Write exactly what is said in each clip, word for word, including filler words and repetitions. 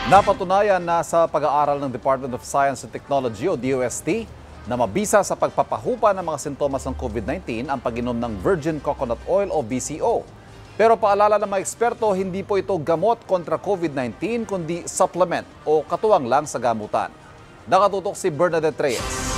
Napatunayan na sa pag-aaral ng Department of Science and Technology o D O S T na mabisa sa pagpapahupa ng mga sintomas ng COVID nineteen ang pag-inom ng virgin coconut oil o V C O. Pero paalala ng mga eksperto, hindi po ito gamot kontra COVID nineteen kundi supplement o katuwang lang sa gamutan. Nakatutok si Bernadette Reyes.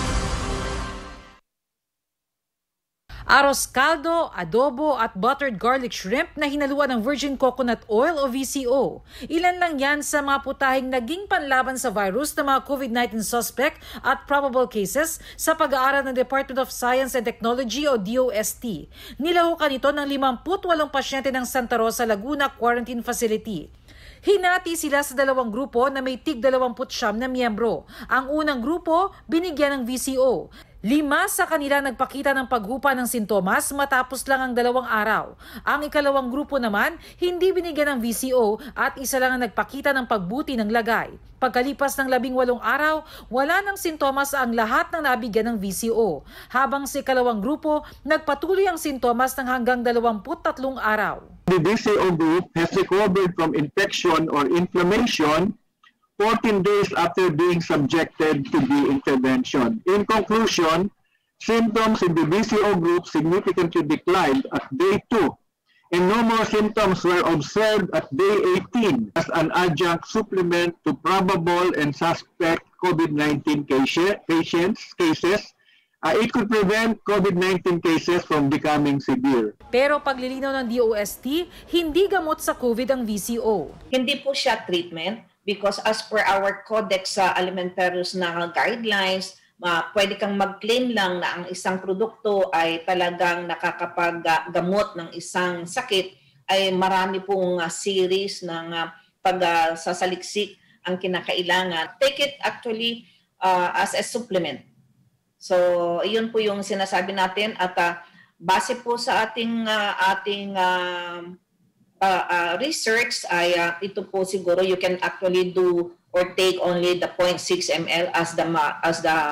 Arroz caldo, adobo at buttered garlic shrimp na hinaluan ng virgin coconut oil o V C O. Ilan lang yan sa mga putahing naging panlaban sa virus ng mga COVID nineteen suspect at probable cases sa pag-aaral ng Department of Science and Technology o D O S T. Nilahukan ito ng limampu't walong pasyente ng Santa Rosa, Laguna Quarantine Facility. Hinati sila sa dalawang grupo na may tig dalawamput siyam na miyembro. Ang unang grupo, binigyan ng V C O. Lima sa kanila nagpakita ng paghupa ng sintomas matapos lang ang dalawang araw. Ang ikalawang grupo naman, hindi binigyan ng V C O at isa lang ang nagpakita ng pagbuti ng lagay. Pagkalipas ng labing walong araw, wala ng sintomas ang lahat ng nabigyan ng V C O. Habang sa ikalawang grupo, nagpatuloy ang sintomas ng hanggang dalawamput tatlong araw. The V C O group has recovered from infection or inflammation fourteen days after being subjected to the intervention. In conclusion, symptoms in the V C O group significantly declined at day two, and no more symptoms were observed at day eighteen as an adjunct supplement to probable and suspect COVID nineteen case, patients, cases. Uh, it could prevent COVID nineteen cases from becoming severe. Pero paglilinaw ng D O S T, hindi gamot sa COVID ang V C O. Hindi po siya treatment because as per our Codex uh, Alimentarius na guidelines, uh, pwede kang mag-claim lang na ang isang produkto ay talagang nakakapaggamot ng isang sakit, ay marami pong uh, series ng uh, pagsasaliksik uh, ang kinakailangan. Take it actually uh, as a supplement. So, iyon po yung sinasabi natin at uh, base po sa ating uh, ating uh, uh, uh, research ay uh, ito po siguro you can actually do or take only the zero point six milliliters as the as the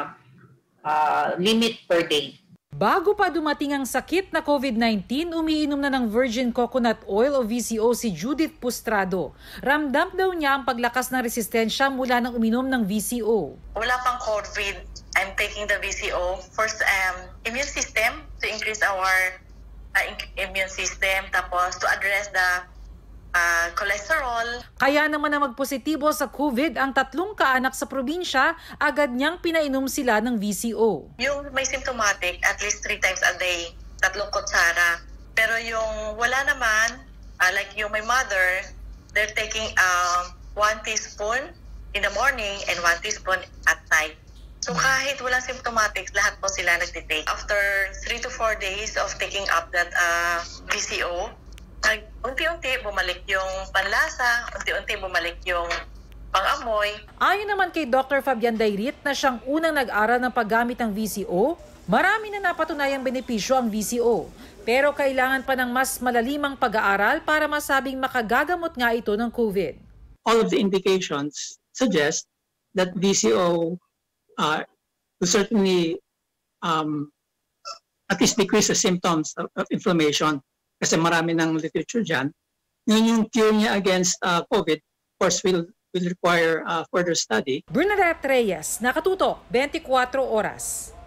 uh, limit per day. Bago pa dumating ang sakit na COVID nineteen, umiinom na ng virgin coconut oil o V C O si Judith Pustrado. Ramdam daw niya ang paglakas ng resistensya mula nang uminom ng V C O. Wala pang COVID, I'm taking the V C O for um, immune system, to increase our uh, immune system, tapos to address the uh, cholesterol. Kaya naman na magpositibo sa COVID ang tatlong kaanak sa probinsya, agad niyang pinainom sila ng V C O. Yung may symptomatic, at least three times a day, tatlong kutsara. Pero yung wala naman, uh, like yung my mother, they're taking um, one teaspoon in the morning and one teaspoon at night. So kahit walang symptomatics, lahat po sila nagtitake. After three to four days of taking up that uh, V C O, unti-unti bumalik yung panlasa, unti-unti bumalik yung pang-amoy. Ayon naman kay Doctor Fabian Dairit na siyang unang nag-aral ng paggamit ng V C O, marami na napatunayang benepisyo ang V C O. Pero kailangan pa ng mas malalimang pag-aaral para masabing makagagamot nga ito ng COVID. All of the indications suggest that V C O uh, will certainly um, at least decrease the symptoms of, of inflammation kasi marami ng literature dyan. Yun yung cure niya against uh, COVID, of course, will, will require uh, further study. Bernadette Reyes, Nakatutok, twenty-four oras.